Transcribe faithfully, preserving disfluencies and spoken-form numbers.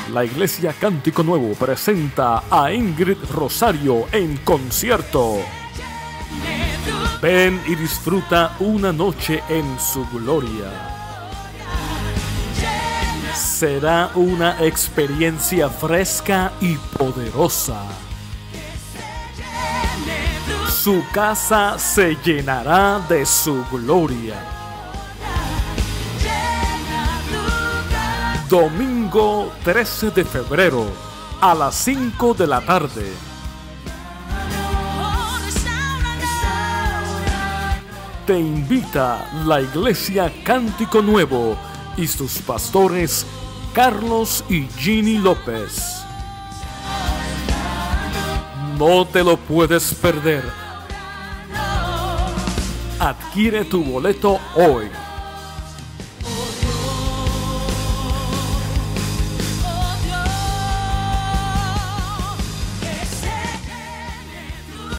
La Iglesia Cántico Nuevo presenta a Ingrid Rosario en concierto. Ven y disfruta una noche en su gloria. Será una experiencia fresca y poderosa. Su casa se llenará de su gloria. Domingo trece de febrero a las cinco de la tarde. Te invita la Iglesia Cántico Nuevo y sus pastores Carlos y Ginny López. No te lo puedes perder. Adquiere tu boleto hoy.